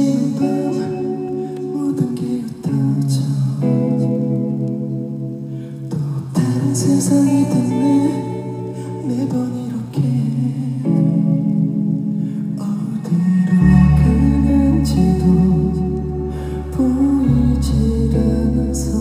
지난 밤 모든 게 흩어져 또 다른 세상이 됐네 매번 이렇게 어디로 가는지도 보이질 않아서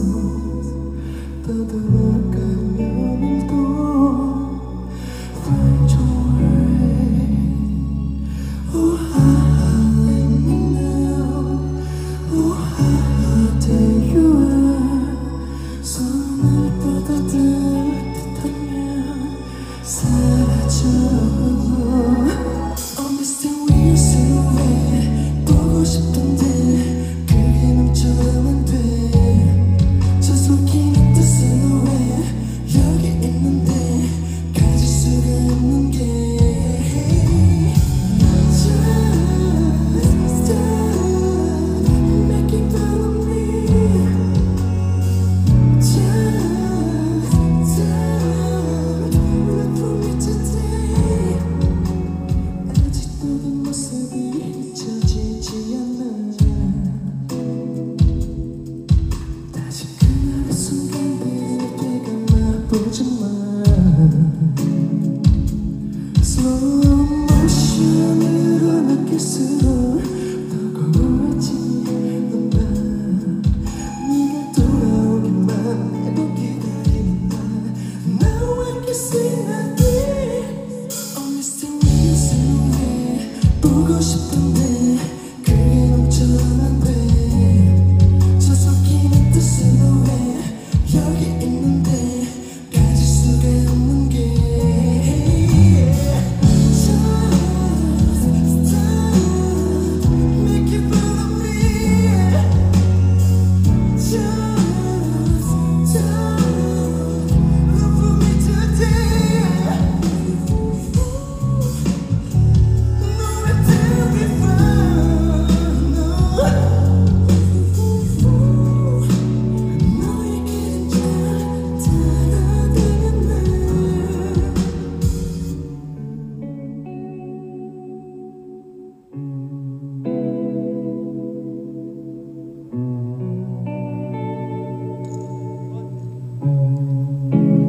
떠들어가며 오늘도 Find your way Oh how let me know Oh how there you are 손을 뻗어들 듯하면 사라져 Oh Mr. Wilson 왜 보고 싶던데